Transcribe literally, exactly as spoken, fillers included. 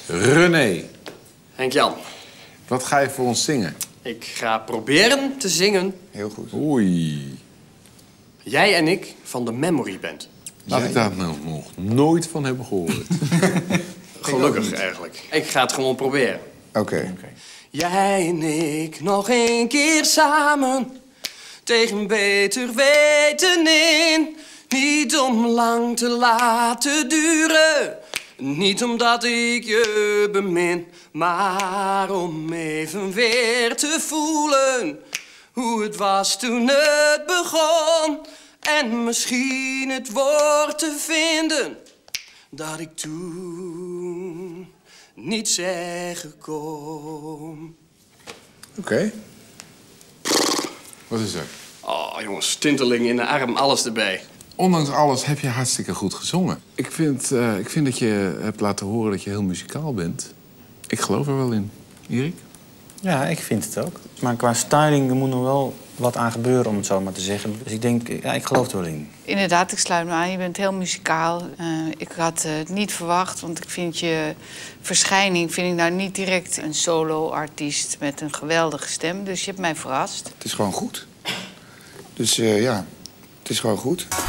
Rene. Henk-Jan. Wat ga je voor ons zingen? Ik ga proberen te zingen. Heel goed. Oei. Jij en ik van de Memory Band. Laat ik daar nou nog nooit van hebben gehoord. Gelukkig eigenlijk. Ik ga het gewoon proberen. Oké. Okay. Okay. Jij en ik nog een keer samen. Tegen beter weten in. Niet om lang te laten duren. Niet omdat ik je bemin. Maar om even weer te voelen. Hoe het was toen het begon. En misschien het woord te vinden. Dat ik toen niet zeggen kon. Oké. Okay. Wat is er? Oh, jongens, tinteling in de arm, alles erbij. Ondanks alles heb je hartstikke goed gezongen. Ik vind, uh, ik vind dat je hebt laten horen dat je heel muzikaal bent. Ik geloof er wel in. Erik? Ja, ik vind het ook. Maar qua styling er moet nog wel wat aan gebeuren, om het zo maar te zeggen. Dus ik denk, ja, ik geloof er wel in. Inderdaad, ik sluit me aan. Je bent heel muzikaal. Uh, ik had het niet verwacht, want ik vind je verschijning vind ik nou niet direct een solo-artiest met een geweldige stem. Dus je hebt mij verrast. Het is gewoon goed. Dus uh, ja, het is gewoon goed.